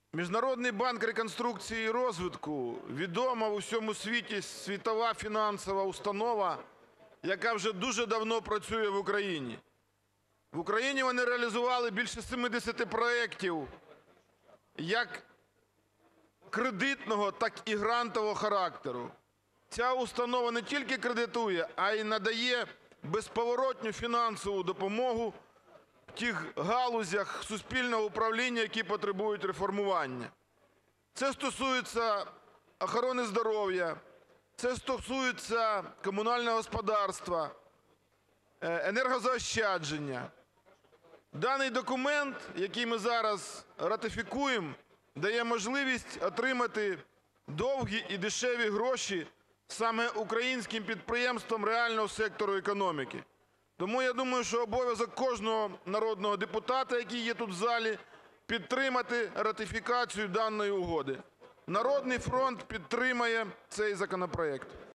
Міжнародний банк реконструкції і розвитку – відома в усьому світі світова фінансова установа, яка вже дуже давно працює в Україні. В Україні вони реалізували більше 70 проектів як кредитного, так і грантового характеру. Ця установа не тільки кредитує, а й надає безповоротню фінансову допомогу в тих галузях суспільного управління, які потребують реформування. Це стосується охорони здоров'я, це стосується комунального господарства, енергозаощадження. Даний документ, який ми зараз ратифікуємо, дає можливість отримати довгі і дешеві гроші саме українським підприємствам реального сектору економіки. Тому я думаю, що обов'язок кожного народного депутата, який є тут в залі, підтримати ратифікацію даної угоди. "Народний фронт" підтримає цей законопроект.